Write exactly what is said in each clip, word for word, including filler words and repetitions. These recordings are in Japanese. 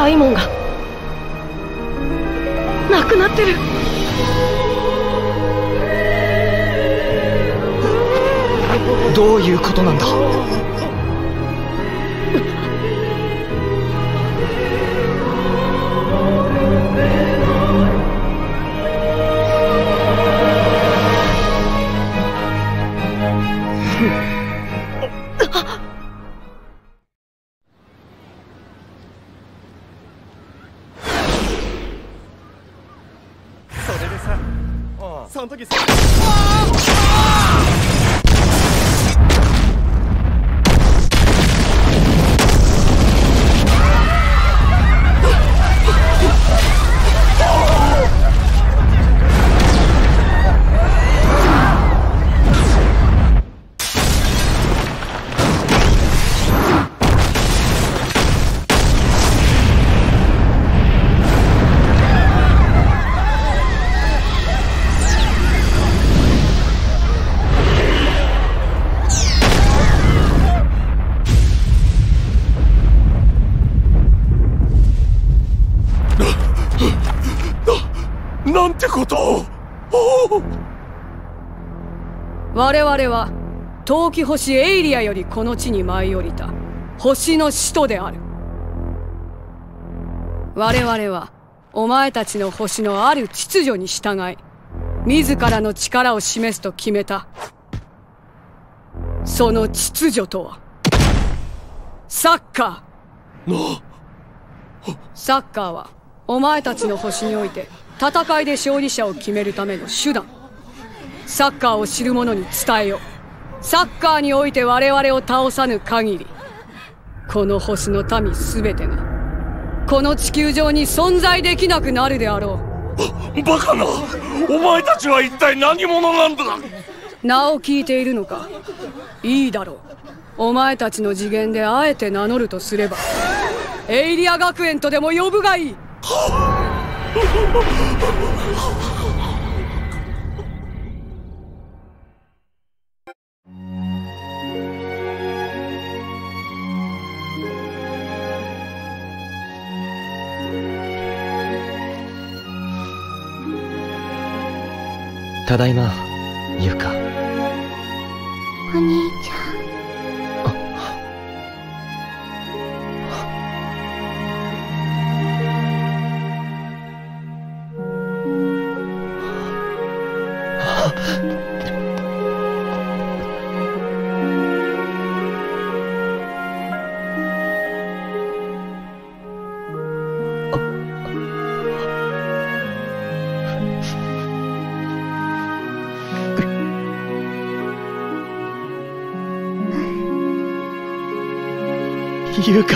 大門がなくなってる。 どういうことなんだ？ それでさ、その時さ、なんてことを。 我々は陶器星エイリアよりこの地に舞い降りた星の使徒である。我々はお前たちの星のある秩序に従い自らの力を示すと決めた。その秩序とはサッカー。サッカーはお前たちの星において戦いで勝利者を決めるための手段。サッカーを知る者に伝えよ。サッカーにおいて我々を倒さぬ限りこの星の民すべてがこの地球上に存在できなくなるであろう。バカな、お前たちは一体何者なんだ。 名を聞いているのか。いいだろう。お前たちの次元であえて名乗るとすればエイリア学園とでも呼ぶがいい。 ただいま、ユカ。 お兄ちゃん。 ユカ。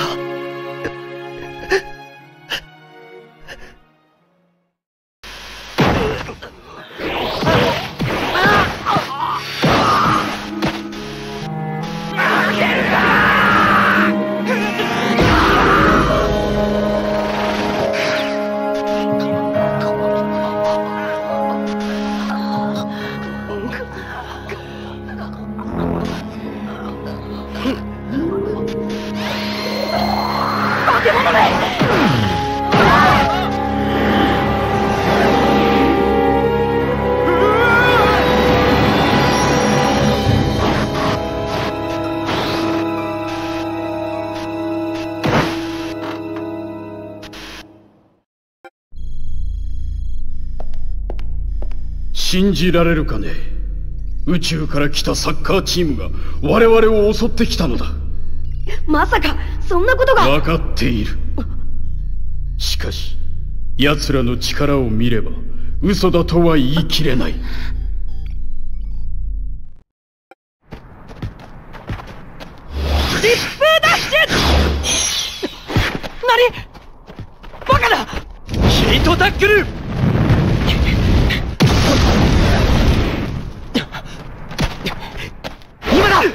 信じられるかね。宇宙から来たサッカーチームが我々を襲ってきたのだ。 まさかそんなことが。 分かっている。しかし奴らの力を見れば嘘だとは言い切れない。 疾風ダッシュ。何バカだ。 ヒートタックル。今だ。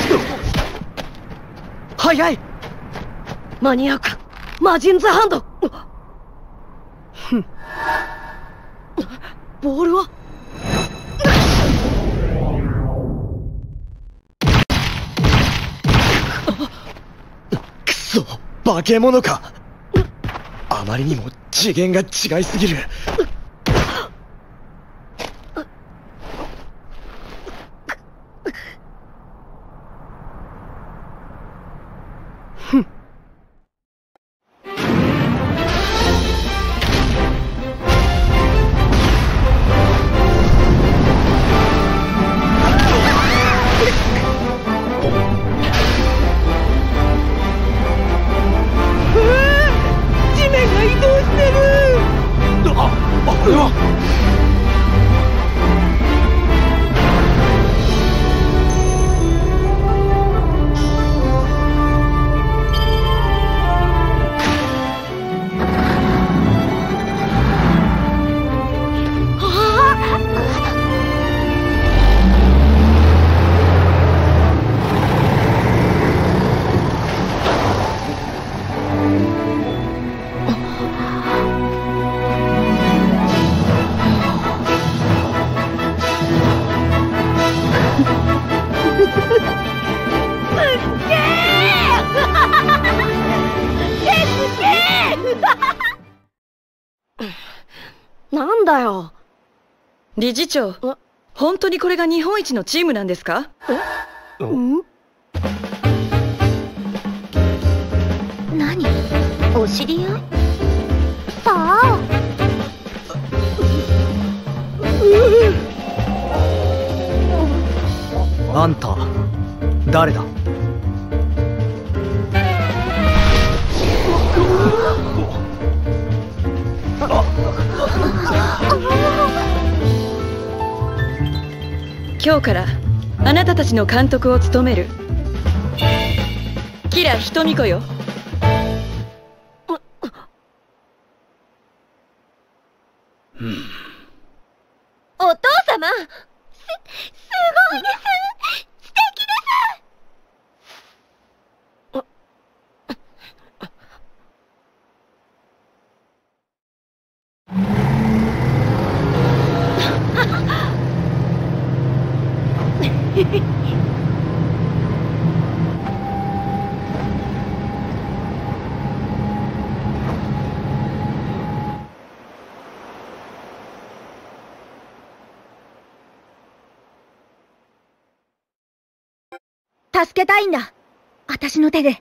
早い。 間に合うか。マジンズハンド。 ふん。 ボールはくそ、化け物か。 あまりにも次元が違いすぎる。 なんだよ。 理事長、本当にこれが日本一のチームなんですか？ え？ん？ 何？お知り合い？さあ。 あんた誰だ？ 今日からあなたたちの監督を務めるキラヒトミコよ。 お父様、す、すごいです。素敵です。助けたいんだ。私の手で。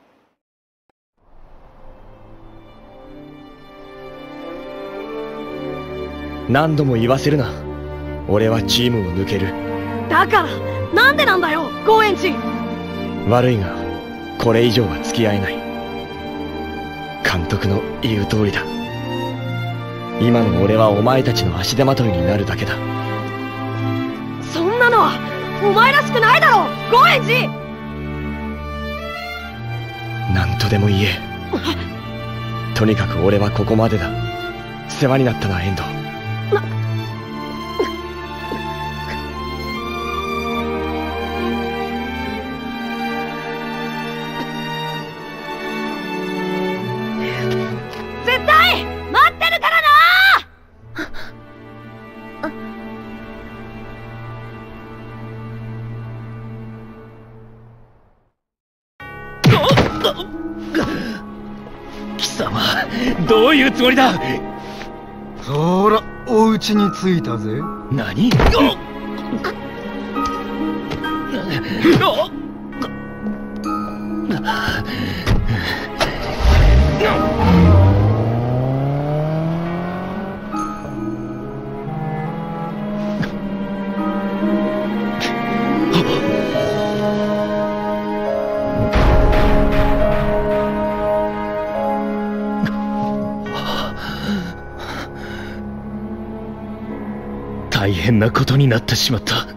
何度も言わせるな。俺はチームを抜ける。 だからなんでなんだよ、高円寺。 悪いがこれ以上は付き合えない。監督の言う通りだ。今の俺はお前たちの足手まといになるだけだ。 そんなのはお前らしくないだろ、高円寺。 何とでも言え。とにかく俺はここまでだ。世話になったな、遠藤。 絶対待ってるからな。 貴様、どういうつもりだ。 そら、お家に着いたぜ。 何？大変なことになってしまった。 すっ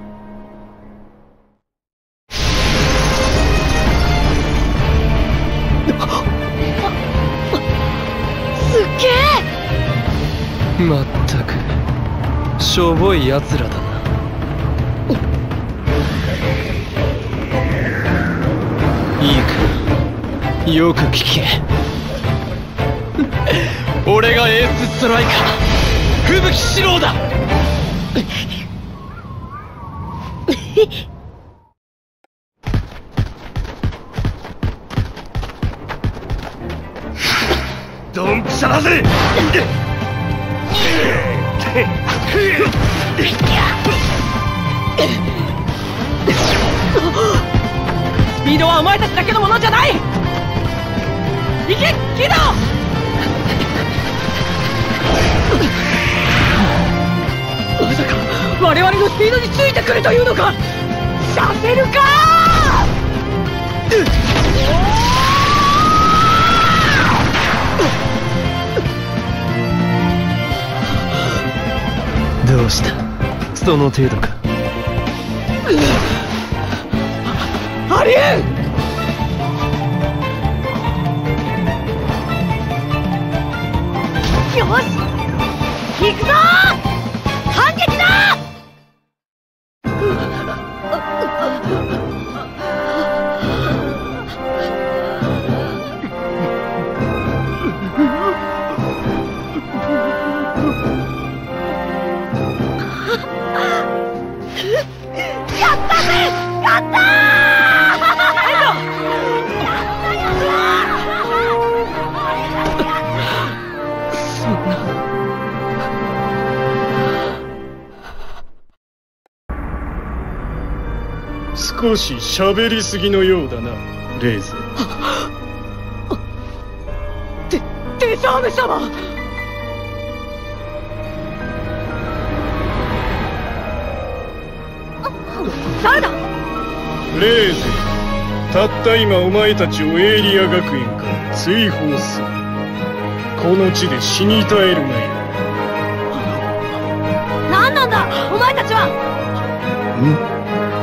げえ。 まったくしょぼいやつらだな。いいか、よく聞け。俺がエースストライカー吹雪四郎だ。 ドンピシャだぜ。 スピードはお前たちだけのものじゃない。行けキド。まさか我々のスピードについてくるというのか。させるか。 どうした、その程度か。 ありえん。よし行くぞ。反撃だ。やったぜ。やったー。 少し喋りすぎのようだな、レイズ。 デデザーム様。誰だ。 レイズ、たった今お前たちをエイリア学園から追放する。この地で死に絶えるがいい。 何なんだお前たちは。 ん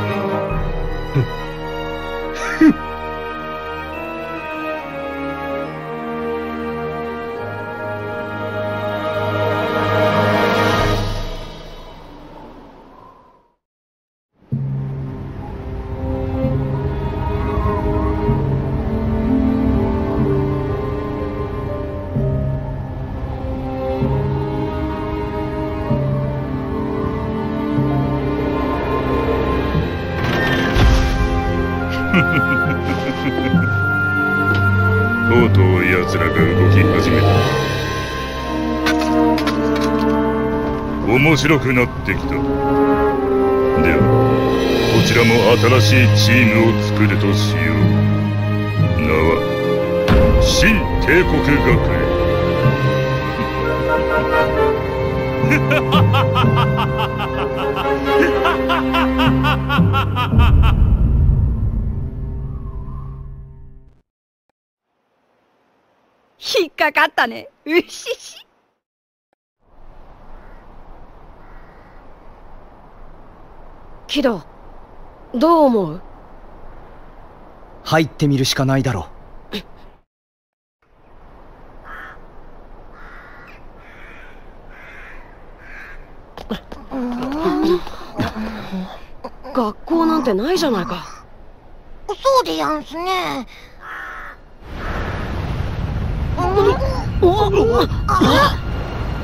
とうとう奴らが動き始めた。面白くなってきた。ではこちらも新しいチームを作るとしよう。名は新帝国学園。 引っかかったね。うしし。キド、どう思う？ 入ってみるしかないだろう。学校なんてないじゃないか。 そうでやんすね。あっ。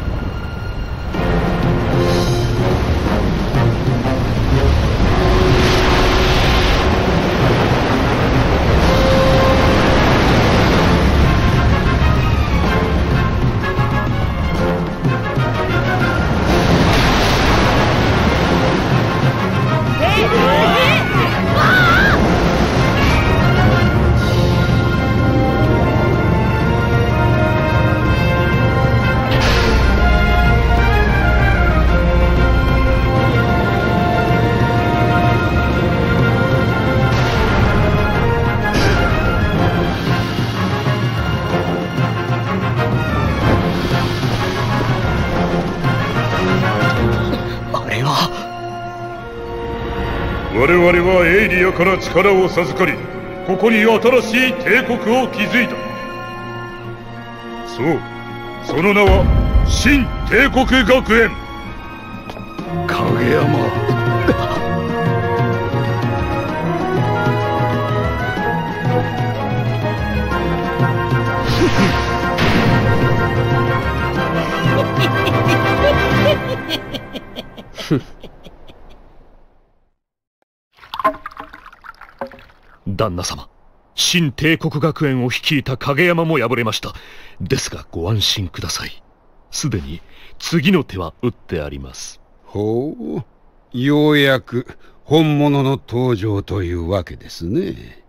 我々はエイリアから力を授かり、ここに新しい帝国を築いた。そう、その名は新帝国学園。 影山。 旦那様、 新帝国学園を率いた影山も敗れました。ですがご安心ください。すでに次の手は打ってあります。 ほう、ようやく本物の登場というわけですね。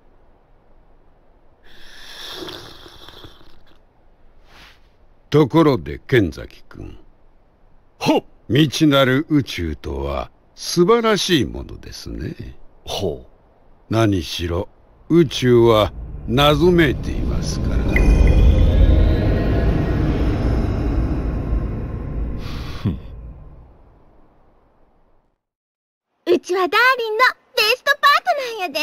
ところで剣崎君。 ほっ。 未知なる宇宙とは素晴らしいものですね。 ほう。 何しろ宇宙は謎めいていますから。 うちはダーリンのベストパートナーやで。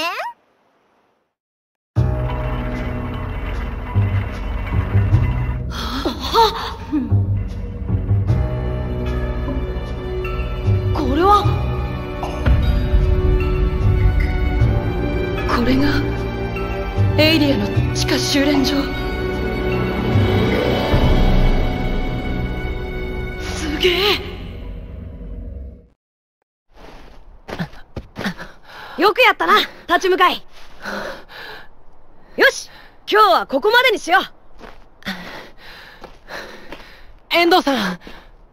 はっ、これはこれがエイリアの地下修練場。すげえ。 よくやったな、立ち向かい。よし、今日はここまでにしよう。 遠藤さん。ん？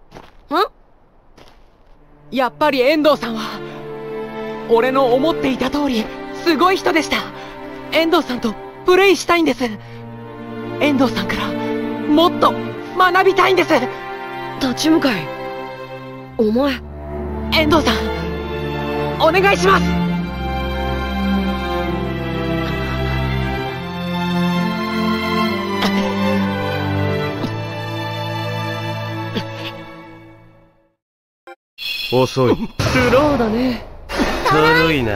やっぱり遠藤さんは俺の思っていた通りすごい人でした。遠藤さんとプレイしたいんです。遠藤さんからもっと学びたいんです。 立ち向かい、お前。 遠藤さん、お願いします。 遅い。 スローだね。 軽いな。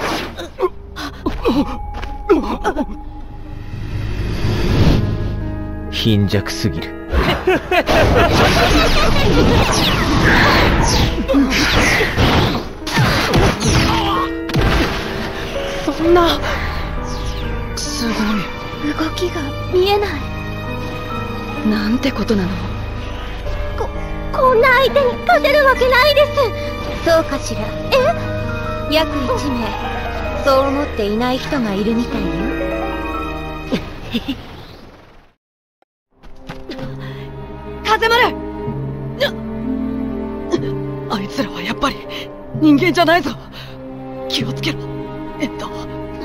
貧弱すぎる。 そんな。すごい。 動きが見えない。 なんてことなの。 こ、こんな相手に勝てるわけないです。そうかしら。え？約いち名、そう思っていない人がいるみたいよ。 風丸！ あいつらはやっぱり人間じゃないぞ。気をつけろ、えっと。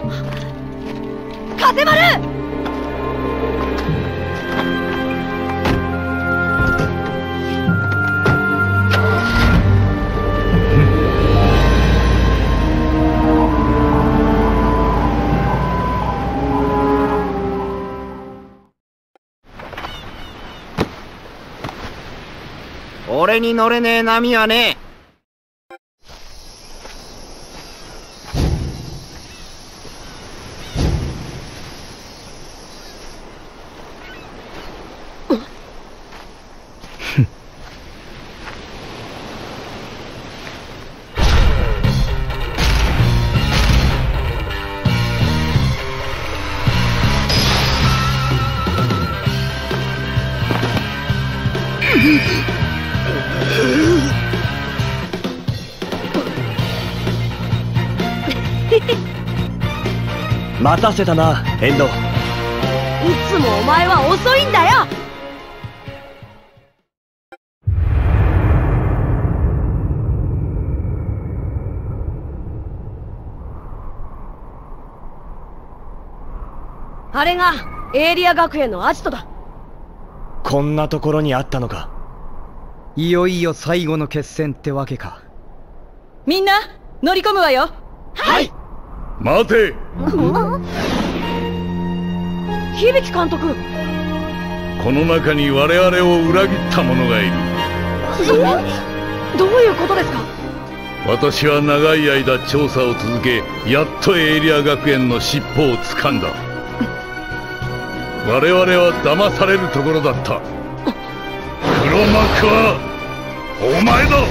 風丸！ 俺に乗れねえ波はねえ。 待たせたな、遠藤。 いつもお前は遅いんだよ。あれがエイリア学園のアジトだ。 こんなところにあったのか。 いよいよ最後の決戦ってわけか。 みんな乗り込むわよ。 はい。 待て。 響監督。 この中に我々を裏切った者がいる。 どういうことですか？ 私は長い間調査を続け、やっとエイリア学園の尻尾を掴んだ。我々は騙されるところだった。黒幕はお前だ。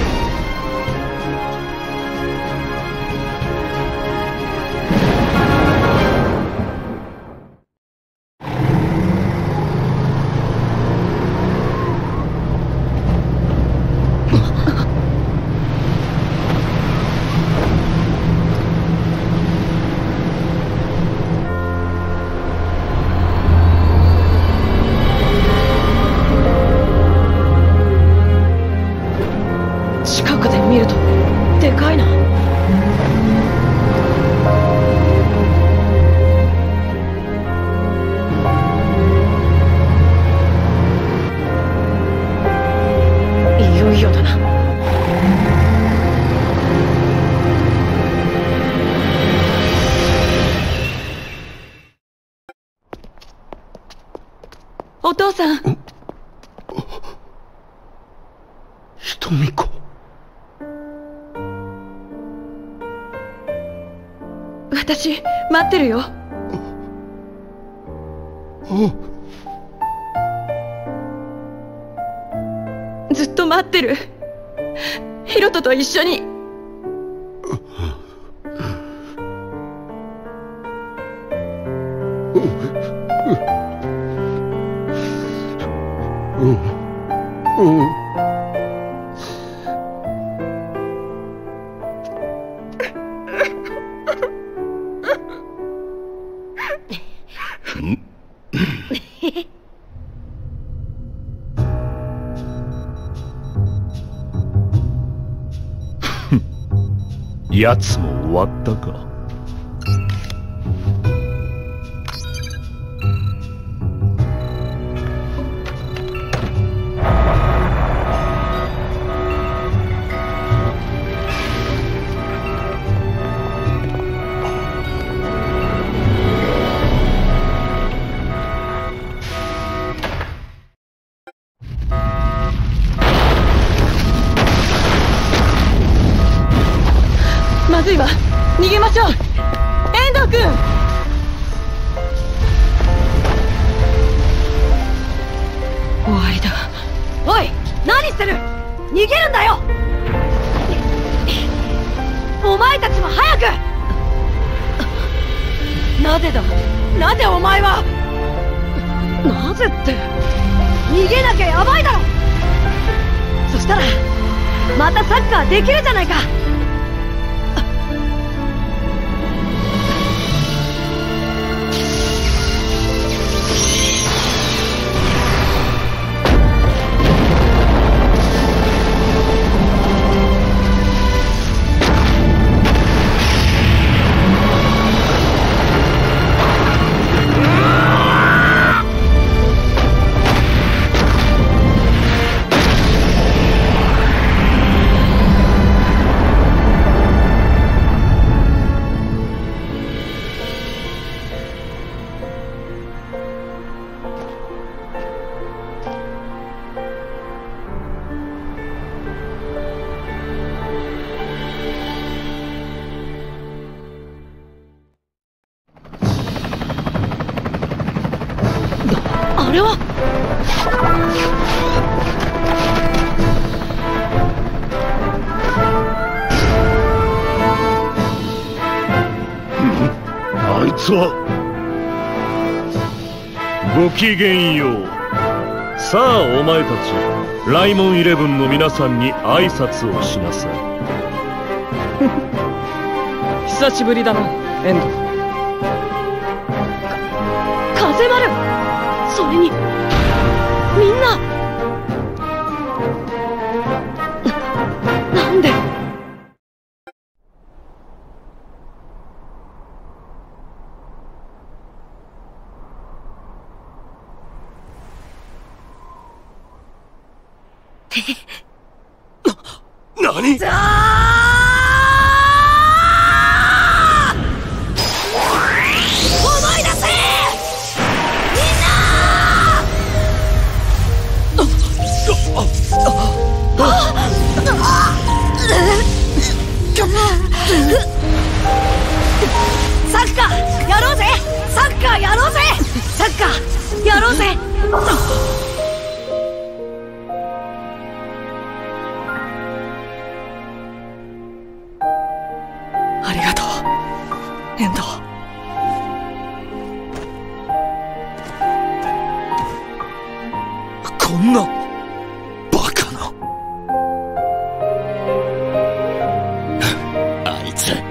いよいよだな。お父さん。 ひとみ子。 私待ってるよ。ずっと待ってる。ヒロトと一緒に。 うんうん。 やつも終わったか。 まずいわ。逃げましょう。遠藤君。終わりだ。 おい、何してる。逃げるんだよ。お前たちも早く。なぜだ。なぜお前は。なぜって逃げなきゃヤバいだろ。そしたらまたサッカーできるじゃないか。あれは。 あいつは。ごきげんよう。さあお前たち、ライモンイレブンの皆さんに挨拶をしなさい。 久しぶりだな、遠藤。 風丸、それにみんな。なんで。 な、何？ だー！思い出せ！みんな！サッカーやろうぜ！サッカーやろうぜ！サッカーやろうぜ！ ありがとう、遠藤。 こんなバカな。あいつ。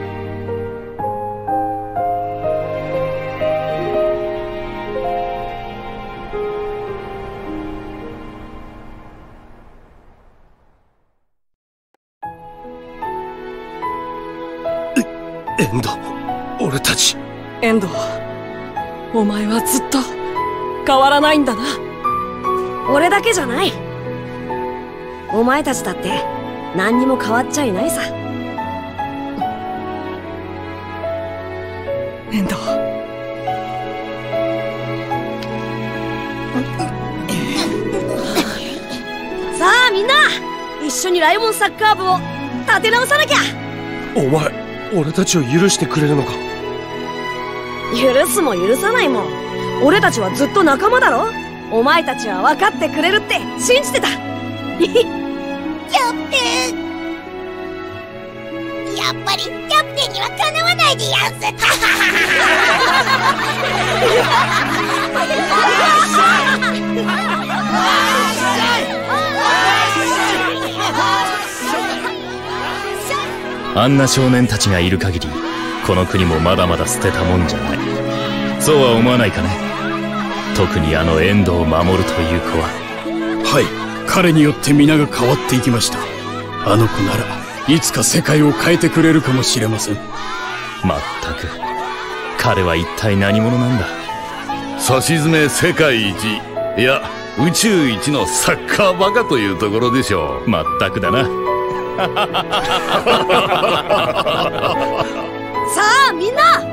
遠藤、俺たち。 遠藤、お前はずっと変わらないんだな。俺だけじゃない。 お前たちだって何にも変わっちゃいないさ。 遠藤。 さあみんな、一緒にライモンサッカー部を立て直さなきゃ。 お前、俺たちを許してくれるのか？ 許すも許さないも俺たちはずっと仲間だろ。お前たちは分かってくれるって信じてた。 キャプテン、やっぱりキャプテンにはかなわないでやんす。 あんな少年たちがいる限り、この国もまだまだ捨てたもんじゃない。そうは思わないかね。特にあの遠藤を守るという子は。 はい、彼によって皆が変わっていきました。あの子ならいつか世界を変えてくれるかもしれません。 まったく、彼は一体何者なんだ。 さしずめ世界一、いや宇宙一のサッカーバカというところでしょう。 まったくだな。 さあみんな、